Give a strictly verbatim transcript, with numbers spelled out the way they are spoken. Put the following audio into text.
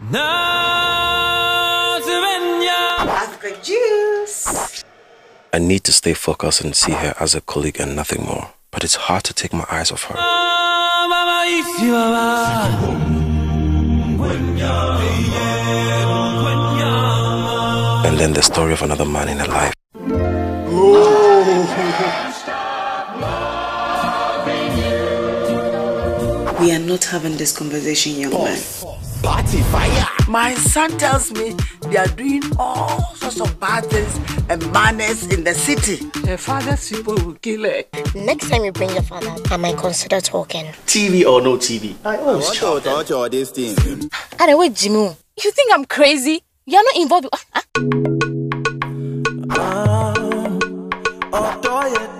Africa juice. I need to stay focused and see her as a colleague and nothing more. But it's hard to take my eyes off her. And then the story of another man in her life. We are not having this conversation, young man. Party fire. My son tells me they are doing all sorts of bad things and manners in the city. Her father's people will kill her. Next time you bring your father, I might consider talking. T V or no T V? I always talk about this thing. Hey, wait, Jimmy. You think I'm crazy? You're not involved. Huh? Oh, oh,